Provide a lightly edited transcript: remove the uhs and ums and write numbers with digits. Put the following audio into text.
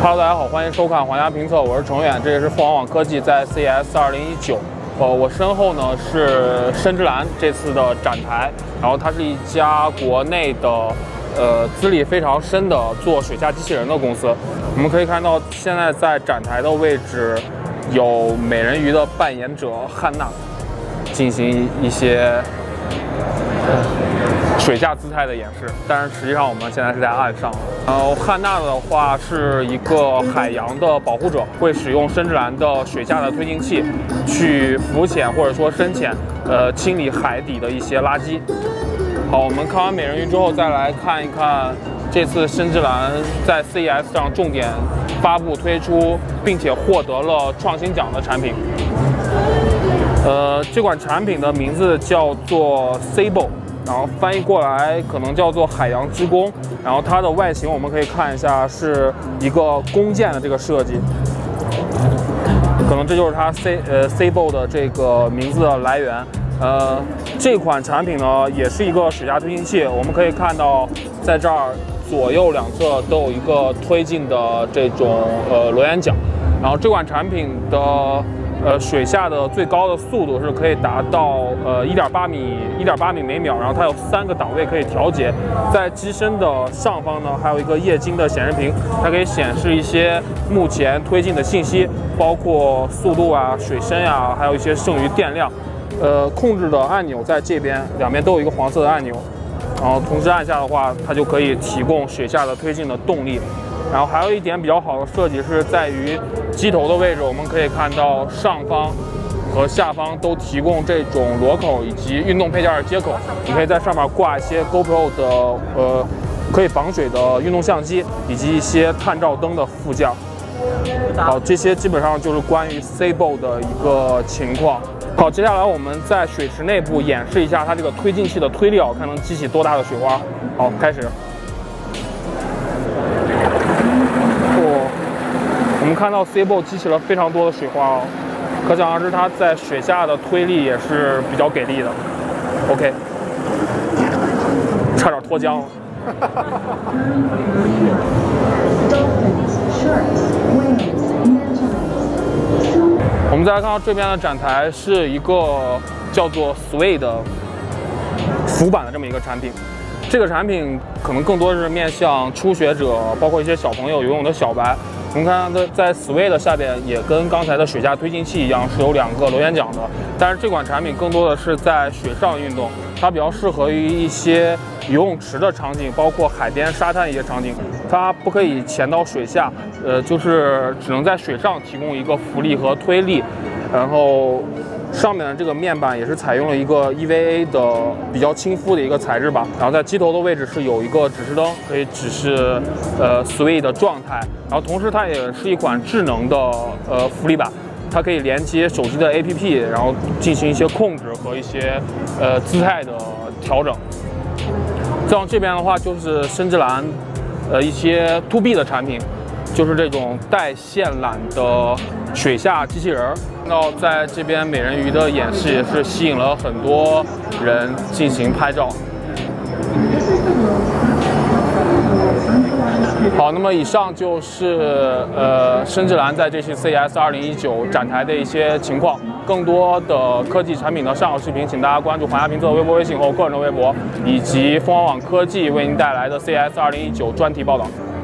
Hello， 大家好，欢迎收看皇家评测，我是程远，这也是凤凰网科技在 CES 2019。我身后呢是深之蓝这次的展台，然后它是一家国内的资历非常深的做水下机器人的公司。我们可以看到，现在在展台的位置有美人鱼的扮演者汉娜，进行一些水下姿态的演示，但是实际上我们现在是在岸上。然后汉娜的话是一个海洋的保护者，会使用深之蓝的水下的推进器去浮潜或者说深潜，清理海底的一些垃圾。好，我们看完美人鱼之后，再来看一看这次深之蓝在 CES 上重点发布推出，并且获得了创新奖的产品。这款产品的名字叫做 Seaboat。然后翻译过来可能叫做海洋之弓，然后它的外形我们可以看一下，是一个弓箭的这个设计，可能这就是它 Seaboat 的这个名字的来源。这款产品呢也是一个水下推进器，我们可以看到在这儿左右两侧都有一个推进的这种螺旋桨，然后这款产品的水下的最高的速度是可以达到1.8米每秒，然后它有3个档位可以调节。在机身的上方呢，还有一个液晶的显示屏，它可以显示一些目前推进的信息，包括速度啊、水深啊，还有一些剩余电量。控制的按钮在这边，两边都有一个黄色的按钮，然后同时按下的话，它就可以提供水下的推进的动力。然后还有一点比较好的设计是在于机头的位置，我们可以看到上方和下方都提供这种螺口以及运动配件的接口，你可以在上面挂一些 GoPro 的可以防水的运动相机，以及一些探照灯的副件。好，这些基本上就是关于 Seaboat 的一个情况。好，接下来我们在水池内部演示一下它这个推进器的推力，看能激起多大的水花。好，开始。我们看到 Seaboat 激起了非常多的水花哦，可想而知它在水下的推力也是比较给力的。OK， 差点脱缰了。我们再来看到这边的展台是一个叫做 Sway 的浮板的这么一个产品。这个产品可能更多是面向初学者，包括一些小朋友游泳的小白。我们看它在 Sway 的下边也跟刚才的水下推进器一样，是有2个螺旋桨的。但是这款产品更多的是在水上运动，它比较适合于一些游泳池的场景，包括海边、沙滩一些场景。它不可以潜到水下，就是只能在水上提供一个浮力和推力。然后上面的这个面板也是采用了一个 EVA 的比较亲肤的一个材质吧。然后在机头的位置是有一个指示灯，可以指示Sway 的状态。然后同时它也是一款智能的浮力板，它可以连接手机的 APP， 然后进行一些控制和一些姿态的调整。再往这边的话就是深之蓝一些 To B 的产品，就是这种带线缆的水下机器人。看到在这边美人鱼的演示也是吸引了很多人进行拍照。好，那么以上就是深之蓝在这期 CES 2019展台的一些情况。更多的科技产品的上手视频，请大家关注皇家评测的微博、微信和我个人的微博，以及凤凰网科技为您带来的 CES 2019专题报道。